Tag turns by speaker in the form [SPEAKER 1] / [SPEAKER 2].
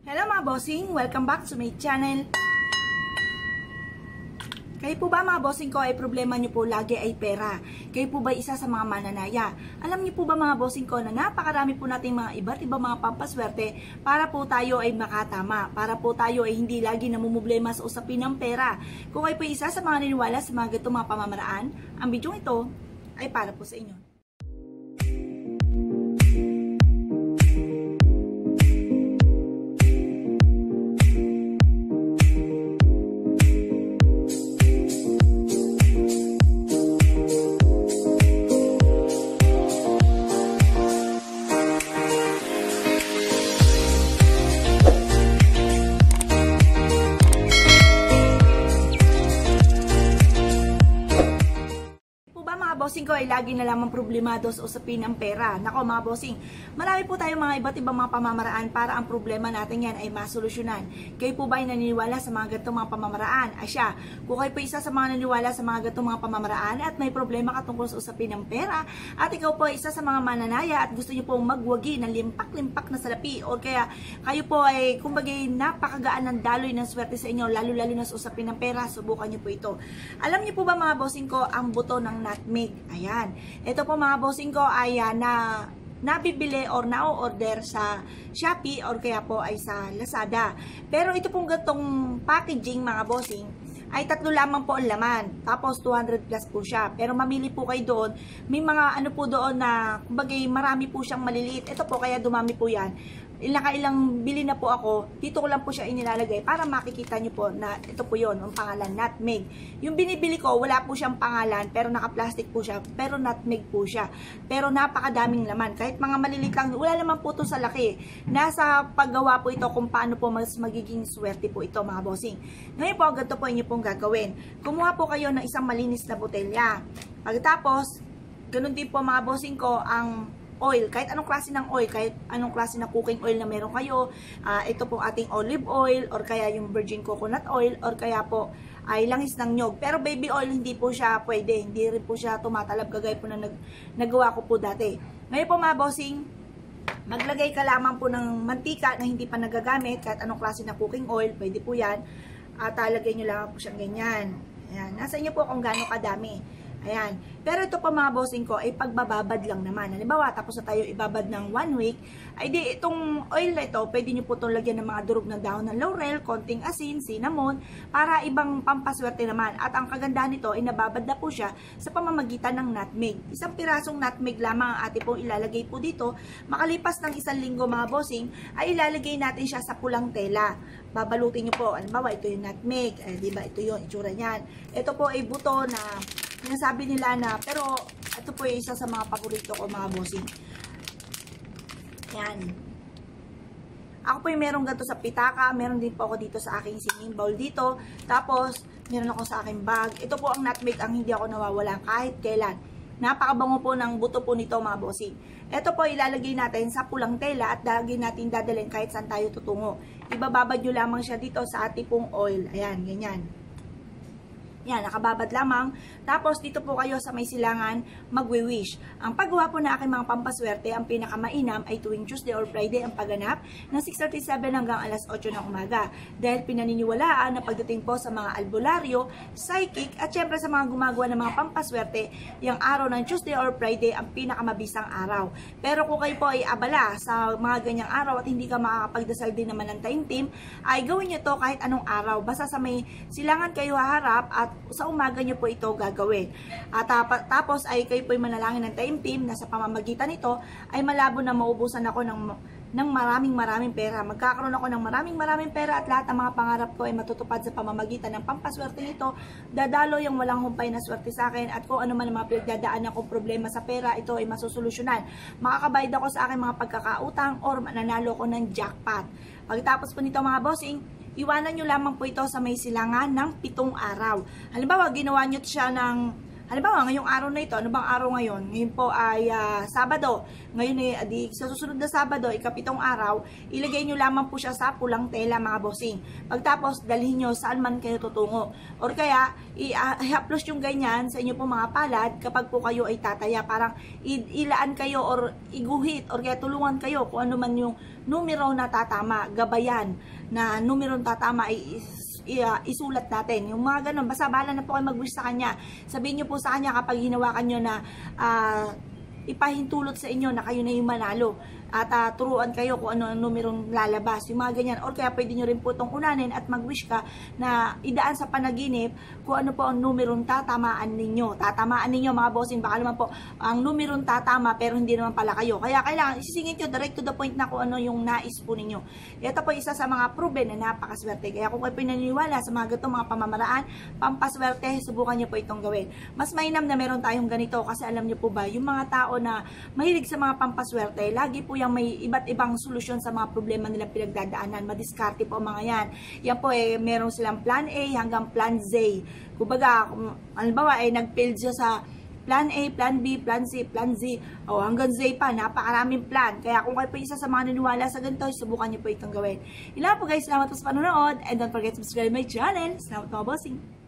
[SPEAKER 1] Hello mga bossing! Welcome back to my channel. Kayo po ba mga bossing ko ay problema nyo po lagi ay pera? Kayo po ba isa sa mga mananaya? Alam nyo po ba mga bossing ko na napakarami po nating mga iba't ibang mga pampaswerte para po tayo ay makatama, para po tayo ay hindi lagi namumblema sa usapin ng pera. Kung kayo po isa sa mga niniwala sa mga ganitong mga pamamaraan, ang video ito ay para po sa inyo. Bossing ko ay lagi na lamang problemado sa usapin ng pera. Nako mga bossing, marami po tayong mga iba't ibang mga pamamaraan para ang problema natin yan ay masolusyonan. Kayo po ba ay naniniwala sa mga ganitong mga pamamaraan? Asya, kung kayo po isa sa mga naniniwala sa mga ganitong mga pamamaraan at may problema katungkol sa usapin ng pera, at ikaw po ay isa sa mga mananaya at gusto niyo pong magwagi ng limpak-limpak na salapi, o kaya kayo po ay kumbaga napakagaan ng daloy ng swerte sa inyo, lalo-lalo na sa usapin ng pera, subukan niyo po ito. Alam niyo po ba mga bossing ko ang buto ng nutmeg? Ayan. Ito po mga bossing ko ay nabibili or na-order sa Shopee or kaya po ay sa Lazada. Pero ito pong gatong packaging mga bossing ay 3 lamang po ang laman. Tapos 200 plus po siya. Pero mamili po kayo doon. May mga ano po doon na kumbaga marami po siyang maliliit. Ito po kaya dumami po yan. Ilang bili na po ako, dito ko lang po siya inilalagay para makikita nyo po na ito po yon, ang pangalan, nutmeg. Yung binibili ko, wala po siyang pangalan, pero naka-plastic po siya, pero nutmeg po siya. Pero napakadaming laman, kahit mga maliliit lang, wala naman po ito sa laki. Nasa paggawa po ito kung paano po mas magiging swerte po ito mga bossing. Ngayon po, ganito po inyo pong gagawin. Kumuha po kayo ng isang malinis na botelya. Pagkatapos, ganun din po mga bossing ko, ang oil, kahit anong klase ng oil, kahit anong klase ng cooking oil na meron kayo, ito po ating olive oil, or kaya yung virgin coconut oil, or kaya po ay langis ng nyog. Pero baby oil, hindi po siya pwede, hindi rin po siya tumatalab kagaya po na nagawa ko po dati. Ngayon po mga bossing, maglagay ka lamang po ng mantika na hindi pa nagagamit, kahit anong klase ng cooking oil, pwede po yan, at lagay nyo lang po siyang ganyan. Ayan. Nasa inyo po kung gaano kadami. Ayan. Pero ito pa mga bossing ko ay pagbababad lang naman. Halimbawa, tapos na tayo ibabad ng 1 week, ay di itong oil na ito, pwede nyo po itong lagyan ng mga durog ng dahon ng laurel, konting asin, cinnamon, para ibang pampaswerte naman. At ang kagandahan nito ay nababad na po siya sa pamamagitan ng nutmeg. Isang pirasong nutmeg lamang ang ating pong ilalagay po dito. Makalipas ng 1 linggo mga bossing, ay ilalagay natin siya sa pulang tela. Babalutin nyo po. Halimbawa, ito yung nutmeg. Diba? Ito yung itsura niyan. Ito po ay buto na sinasabi nila na, pero ito po yung isa sa mga paborito ko mga bossing. Yan. Ako po yung meron ganito sa pitaka, meron din po ako dito sa aking singing bowl dito, tapos meron ako sa aking bag. Ito po ang nutmeg ang hindi ako nawawala kahit kailan. Napakabango po ng buto po nito mga bossing. Ito po ilalagay natin sa pulang tela at lagi natin dadalhin kahit saan tayo tutungo. Ibababad nyo lamang siya dito sa ating pong oil. Ayan, ganyan. Yan, nakababad lamang. Tapos, dito po kayo sa may silangan, magwi-wish. Ang paggawa po na aking mga pampaswerte, ang pinakamainam ay tuwing Tuesday or Friday ang pagganap ng 6:37 hanggang alas 8 ng umaga. Dahil pinaniniwalaan na pagdating po sa mga albularyo, psychic, at syempre sa mga gumagawa ng mga pampaswerte, yung araw ng Tuesday or Friday ang pinakamabisang araw. Pero kung kayo po ay abala sa mga ganyang araw at hindi ka makakapagdasal din naman ng taimtim, ay gawin nyo to kahit anong araw. Basta sa may silangan kayo haharap at sa umaga nyo po ito gagawin. At tapos ay kayo po ay manalangin ng taimtim na sa pamamagitan nito ay malabo na maubusan ako ng maraming pera. Magkakaroon ako ng maraming pera at lahat ng mga pangarap ko ay matutupad sa pamamagitan ng pampaswerte nito. Dadalo yung walang humpay na swerte sa akin at kung ano man ang mga pinagdadaanan kong problema sa pera, ito ay masusolusyonan. Makakabayad ako sa aking mga pagkakautang or mananalo ko ng jackpot. Pagkatapos po nito mga bossing, iwanan nyo lamang po ito sa may silangan ng 7 araw. Halimbawa, ginawa nyo siya ng Halimbawa, ngayong araw na ito, ano bang araw ngayon? Ngayon po ay Sabado. Ngayon ay, sa susunod na Sabado, ikapitong araw, ilagay nyo lamang po siya sa pulang tela mga bossing. Pagtapos, dalhin nyo saan man kayo tutungo. Or kaya, i-haplos yung ganyan sa inyo po mga palad kapag po kayo ay tataya. Parang ilaan kayo or iguhit or kaya tulungan kayo kung ano man yung numero na tatama, gabayan na numero na tatama ay isulat natin. Yung mga ganun, basta bahala na po kayo mag-wish sa kanya. Sabihin nyo po sa kanya kapag hinawakan nyo na ipahintulot sa inyo na kayo na yung manalo at turuan kayo kung ano ang numerong lalabas, yung mga ganyan. Or kaya pwede nyo rin po itong unanin at mag-wish ka na idaan sa panaginip kung ano po ang numerong tatamaan ninyo. Tatamaan ninyo mga bossing, baka naman po ang numerong tatama pero hindi naman pala kayo. Kaya kailangan isisingit nyo direct to the point na kung ano yung nais po ninyo. Ito po isa sa mga proven na napakaswerte. Kaya kung kayo pinaniniwala sa mga ganitong mga pamamaraan, pampaswerte, subukan nyo po itong gawin. Mas mainam na meron tayong ganito kasi alam nyo po ba, yung mga tao na mahilig sa mga pampaswerte, lagi po yung may iba't ibang solusyon sa mga problema nilang pinagdadaanan. Madiskarte po mga yan. Yan po meron silang plan A hanggang plan Z. Kumbaga, halimbawa nag-fail siya sa plan A, plan B, plan C, plan Z, o hanggang Z pa, napakaraming plan. Kaya kung kayo po isa sa mga naniwala sa ganito, subukan niyo po itong gawin. Ilan po guys, salamat po sa panonood, and don't forget to subscribe my channel. Salamat mga bossing!